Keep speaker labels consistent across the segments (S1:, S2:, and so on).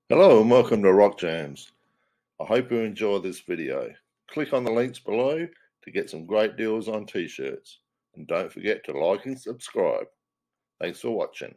S1: Hello and welcome to Rock Jams. I hope you enjoy this video. Click on the links below to get some great deals on t-shirts. And don't forget to like and subscribe. Thanks for watching.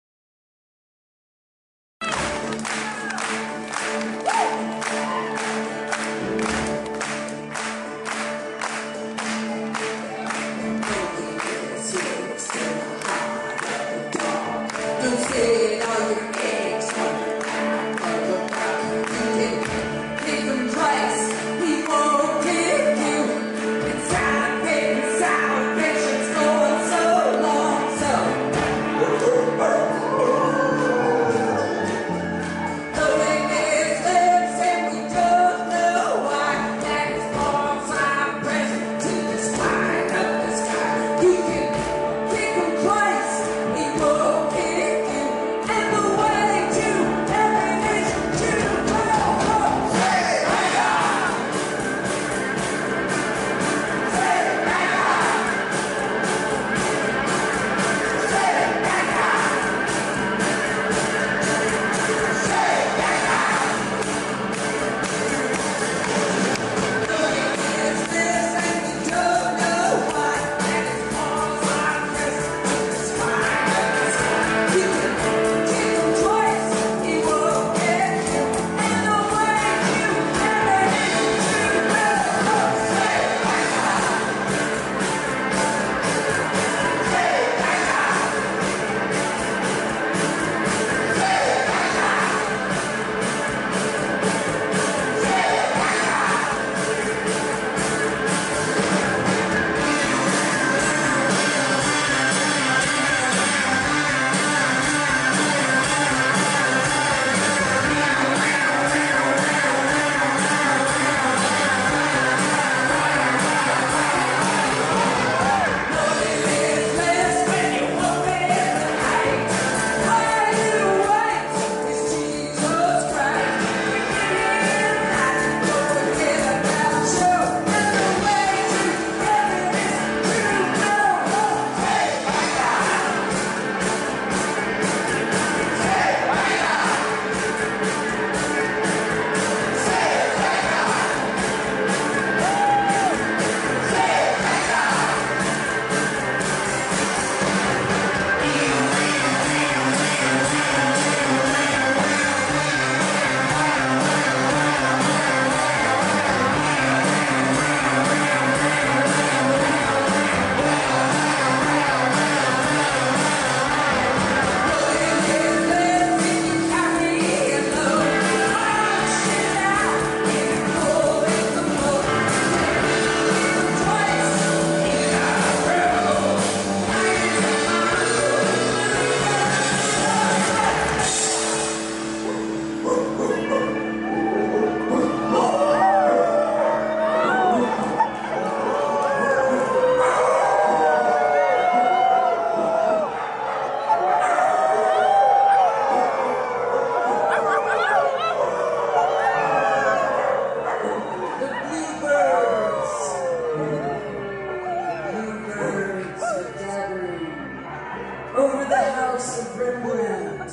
S2: Over the house of Rembrandt.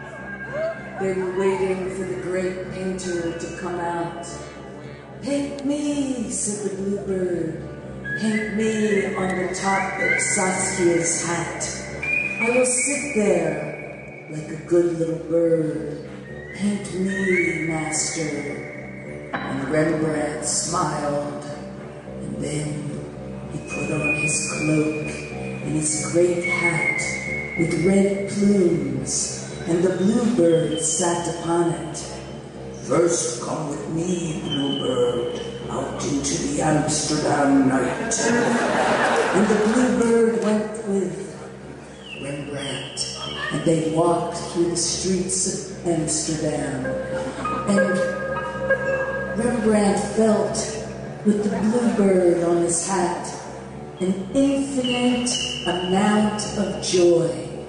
S2: They were waiting for the great painter to come out. "Paint me," said the bluebird. "Paint me on the top of Saskia's hat. I will sit there like a good little bird. Paint me, master." And Rembrandt smiled, and then he put on his cloak and his great hat with red plumes, and the bluebird sat upon it. "First come with me, bluebird, out into the Amsterdam night." And the bluebird went with Rembrandt, and they walked through the streets of Amsterdam. And Rembrandt felt, with the bluebird on his hat, an infinite amount of joy.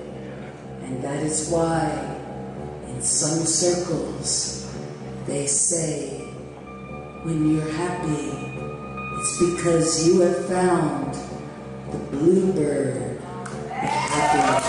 S2: And that is why, in some circles, they say, when you're happy, it's because you have found the bluebird of happiness.